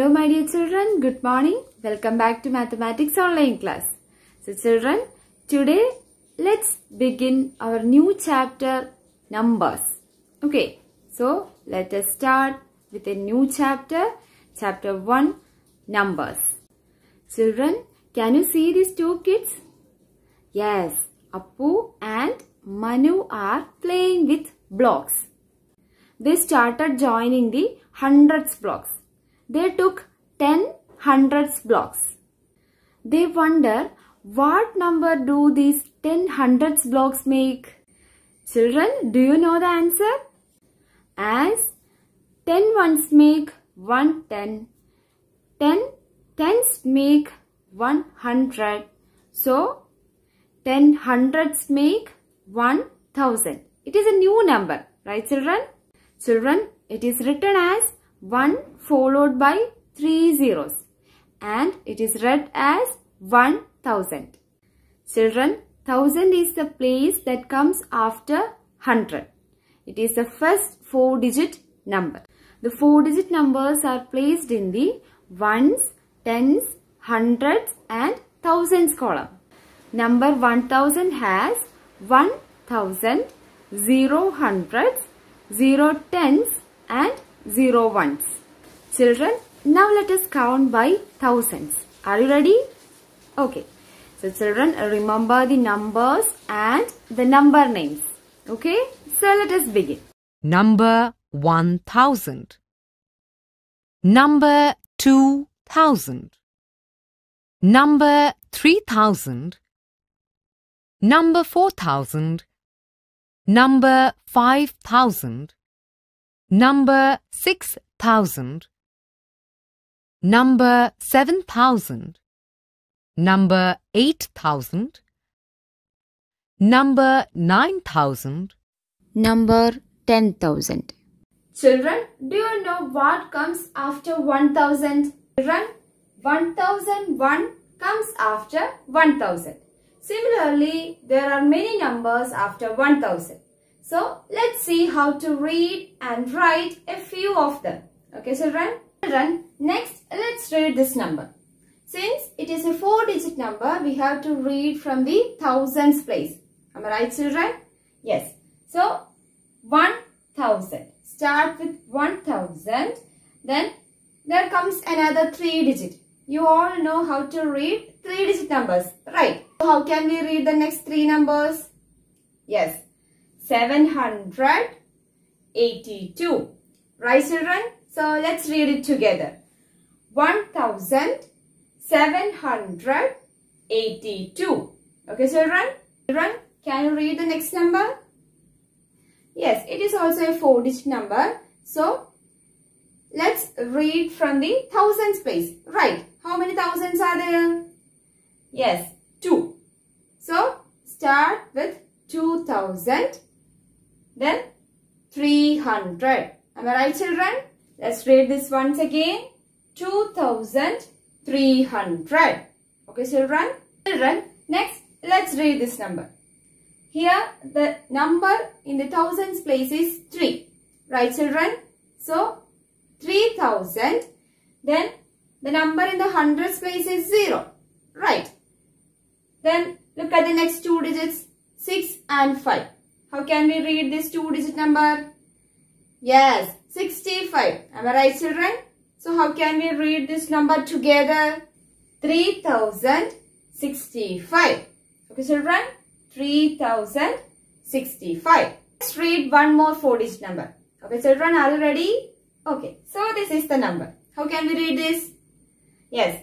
Hello my dear children, good morning. Welcome back to Mathematics Online class. So children, today let's begin our new chapter, Numbers. Okay, so let us start with a new chapter, Chapter 1, Numbers. Children, can you see these two kids? Yes, Appu and Manu are playing with blocks. They started joining the hundreds blocks. They took 10 hundreds blocks. They wonder what number do these 10 hundreds blocks make? Children, do you know the answer? As 10 ones make 110, 10 tens make 100. So 10 hundreds make 1000. It is a new number, right children? Children, it is written as 1 followed by 3 zeros and it is read as 1000. Children, 1000 is the place that comes after 100. It is the first 4-digit number. The 4-digit numbers are placed in the ones, tens, hundreds and thousands column. Number 1000 has 1000, 0 hundreds, 0 tens and 0 ones. Children, now let us count by thousands. Are you ready? Okay. So children, remember the numbers and the number names. Okay. So let us begin. Number 1000. Number 2000. Number 3000. Number 4000. Number 5000. Number 6000. Number 7000. Number 8000. Number 9000. Number 10,000. Children, do you know what comes after 1000? Children, 1001 comes after 1000. Similarly, there are many numbers after 1000. So, let's see how to read and write a few of them. Okay, children? Children, next, let's read this number. Since it is a 4-digit number, we have to read from the thousands place. Am I right, children? Yes. So, 1000. Start with 1000. Then, there comes another 3-digit. You all know how to read 3-digit numbers, right? So, how can we read the next 3 numbers? Yes. 782. Right, children? So, let's read it together. 1782. Okay, children? Children, can you read the next number? Yes, it is also a 4-digit number. So, let's read from the thousands place. Right. How many thousands are there? Yes, 2. So, start with 2000. Then 300. Am I right, children? Let's read this once again. 2300. Okay, children? Children, next, let's read this number. Here, the number in the thousands place is 3. Right, children? So, 3000. Then, the number in the hundreds place is 0. Right. Then, look at the next 2 digits, 6 and 5. How can we read this 2-digit number? Yes, 65. Am I right, children? So, how can we read this number together? 3065. Okay, children? 3065. Let's read one more 4-digit number. Okay, children, are you ready? Okay, so this is the number. How can we read this? Yes,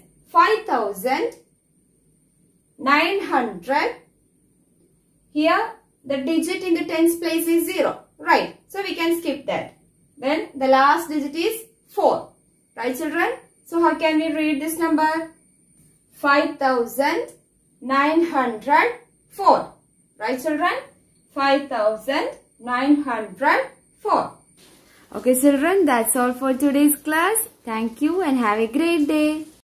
5900. Here, the digit in the tens place is 0. Right. So, we can skip that. Then, the last digit is 4. Right, children? So, how can we read this number? 5904. Right, children? 5904. Okay, children, that's all for today's class. Thank you and have a great day.